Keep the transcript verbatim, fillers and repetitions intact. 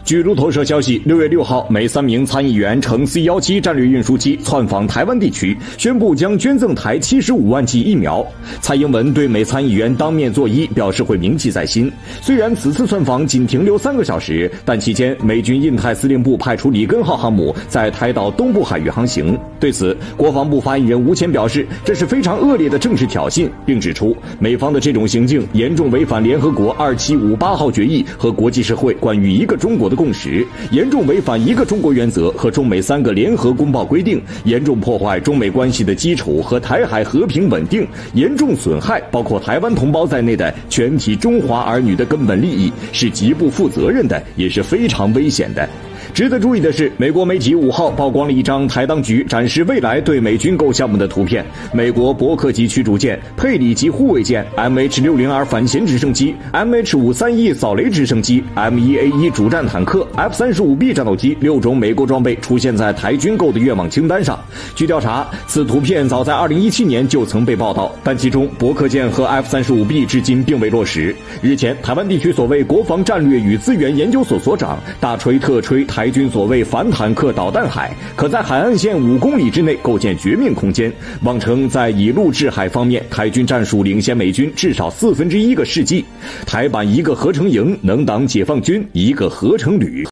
据路透社消息，六月六号，美三名参议员乘 C 十七 战略运输机窜访台湾地区，宣布将捐赠台七十五万剂疫苗。蔡英文对美参议员当面作揖，表示会铭记在心。虽然此次窜访仅停留三个小时，但期间美军印太司令部派出里根号航母在台岛东部海域航行。对此，国防部发言人吴谦表示，这是非常恶劣的政治挑衅，并指出美方的这种行径严重违反联合国二七五八号决议和国际社会关于一个中国的共识，严重违反一个中国原则和中美三个联合公报规定，严重破坏中美关系的基础和台海和平稳定，严重损害包括台湾同胞在内的全体中华儿女的根本利益，是极不负责任的，也是非常危险的。值得注意的是，美国媒体五号曝光了一张台当局展示未来对美军购项目的图片。美国伯克级驱逐舰、佩里级护卫舰、M H 六十 R 反潜直升机、M H 五三一 扫雷直升机、M 一 A 一 主战坦克、F 三十五 B 战斗机六种美国装备出现在台军购的愿望清单上。据调查，此图片早在二零一七年就曾被报道，但其中伯克舰和 F 三十五 B 至今并未落实。日前，台湾地区所谓国防战略与资源研究所所长大吹特吹台军所谓反坦克导弹海，可在海岸线五公里之内构建绝命空间，妄称在以陆制海方面，台军战术领先美军至少四分之一个世纪。台版一个合成营能挡解放军一个合成旅。